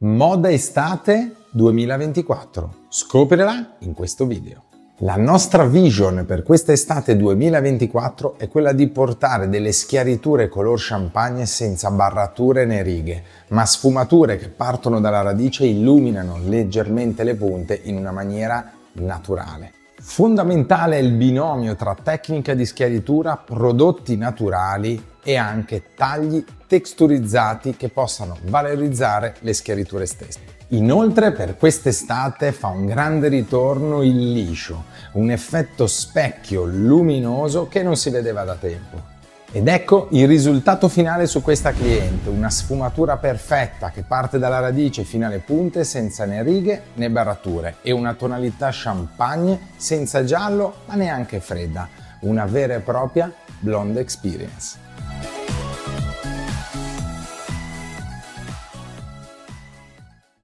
Moda estate 2024. Scoprila in questo video. La nostra vision per quest'estate 2024 è quella di portare delle schiariture color champagne senza barrature né righe, ma sfumature che partono dalla radice e illuminano leggermente le punte in una maniera naturale. Fondamentale è il binomio tra tecnica di schiaritura, prodotti naturali e anche tagli texturizzati che possano valorizzare le schiariture stesse. Inoltre per quest'estate fa un grande ritorno il liscio, un effetto specchio luminoso che non si vedeva da tempo. Ed ecco il risultato finale su questa cliente, una sfumatura perfetta che parte dalla radice fino alle punte senza né righe né barrature e una tonalità champagne senza giallo ma neanche fredda, una vera e propria blonde experience.